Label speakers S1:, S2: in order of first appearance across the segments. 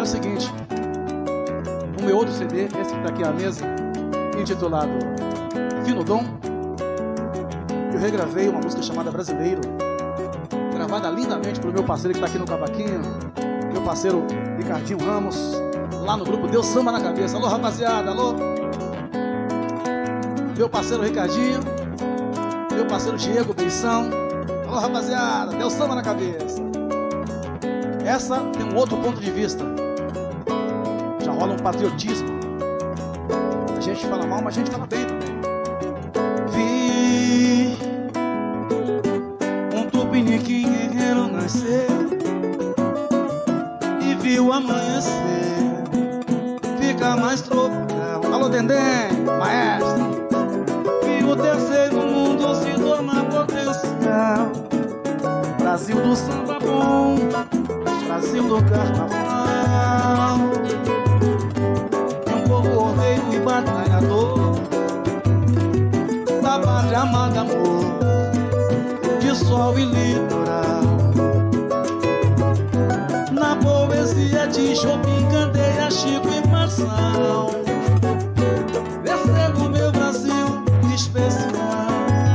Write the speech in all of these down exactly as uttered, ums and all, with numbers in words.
S1: o seguinte: o meu outro C D, esse que está aqui à mesa, intitulado Fino Dom, eu regravei uma música chamada Brasileiro, gravada lindamente pelo meu parceiro que está aqui no cavaquinho, meu parceiro Ricardinho Ramos, lá no grupo Deu Samba na Cabeça. Alô, rapaziada, alô. Meu parceiro Ricardinho, meu parceiro Diego Beição. Alô, rapaziada, Deu Samba na Cabeça. Essa tem um outro ponto de vista. Já rola um patriotismo. A gente fala mal, mas a gente fala bem também. Vi um tupiniquim guerreiro nascer e viu amanhecer fica mais tropical. Alô, Dendém, maestro. E o terceiro mundo se torna potencial. Brasil do samba bom, Brasil do carnaval. É um povo ordeiro e batalhador da pátria amada, amor de sol e litoral. Na poesia de Chopin, Candeia, Chico e Marçal. Percebo meu Brasil especial.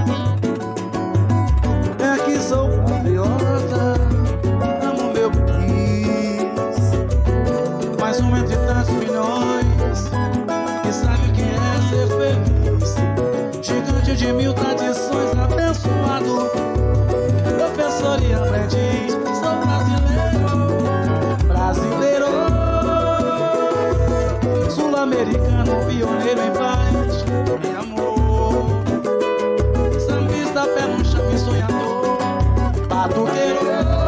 S1: É que sou patriota, amo meu país. Mais um entre tantos milhões que sabe o que é ser feliz. Gigante de mil tradições, abençoado, professor e aprendiz. Sou brasileiro, brasileiro, sul-americano, pioneiro em paz e amor. Sambista, pé no chão e sonhador, batuqueiro,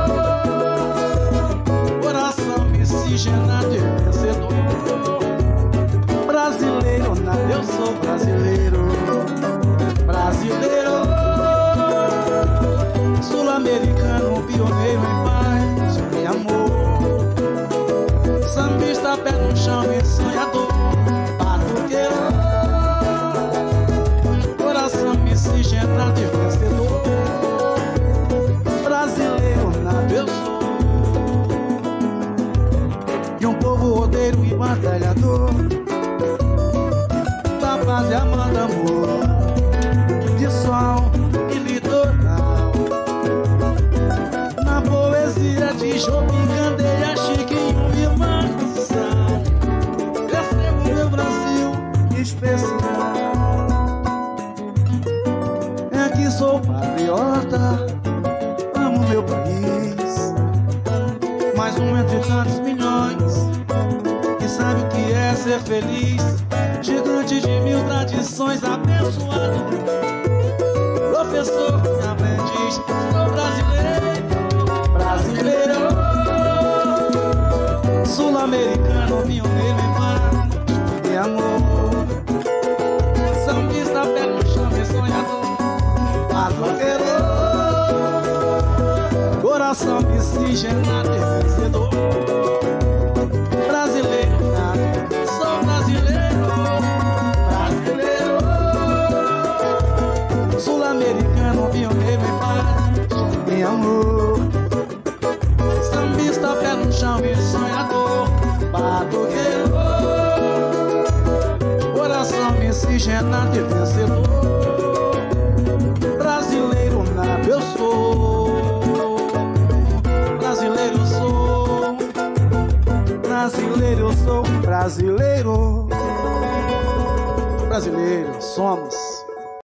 S1: coração miscigenado e vencedor. Brasileiro, nada, eu sou brasileiro, brasileiro, sul-americano, pioneiro em paz e amor. Sambista, pé no chão e sonhador, batuqueiro, coração miscigenado e vencedor. Brasileiro, nada, eu sou. E um povo rodeiro e batalhador da paz e amada, amor de sol e litoral. Na poesia de Chopin, Candeia, Chiquinho e Marçal. Percebo meu Brasil especial. É que sou patriota, amo meu país. Mais um entre tantos milhões que sabe o que é ser feliz. Gigante de mil tradições, abençoado, professor e aprendiz. Sou brasileiro, brasileiro, sul-americano, pioneiro em paz e amor. Sambista, pé no chão e sonhador, batuqueiro, coração miscigenado e vencedor. Brasileiro, nada, sou brasileiro, brasileiro, sul-americano, pioneiro em paz e amor. Sambista, pé no chão e sonhador, batuqueiro, coração miscigenado e vencedor. Brasileiro, nada, eu sou. Brasileiro sou, brasileiro sou, brasileiro, brasileiro somos.